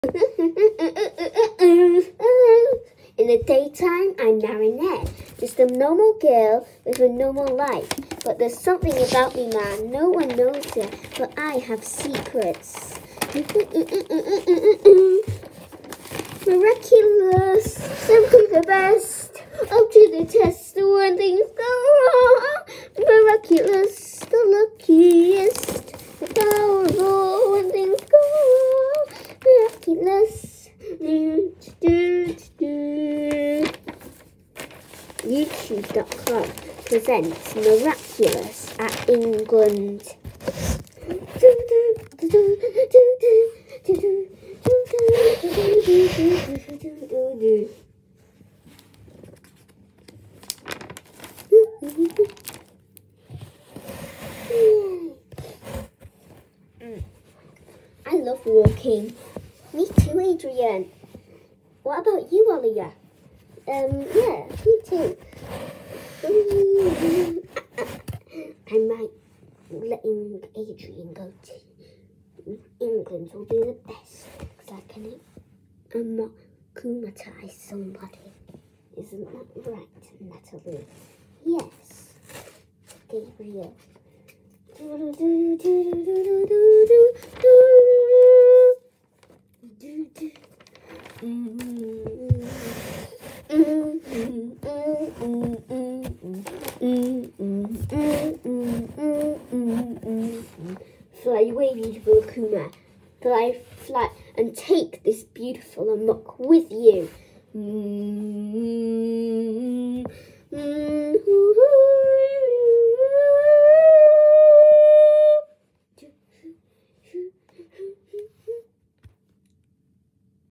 In the daytime, I'm Marinette, just a normal girl with a normal life. But there's something about me, man. No one knows it, but I have secrets. Miraculous, simply the best. Up to the test when things go wrong. Miraculous, the luckiest, the powerful when things go wrong. Miraculous. YouTube.com presents Miraculous at England. I love walking. Me too, Adrian. What about you, Olivia? Yeah, me too. I might letting Adrian go to England will be the best, because I can kumatize somebody. Isn't that right, Natalie? Yes, Gabriel. Fly away, beautiful Akuma. Fly, fly, and take this beautiful amok with you.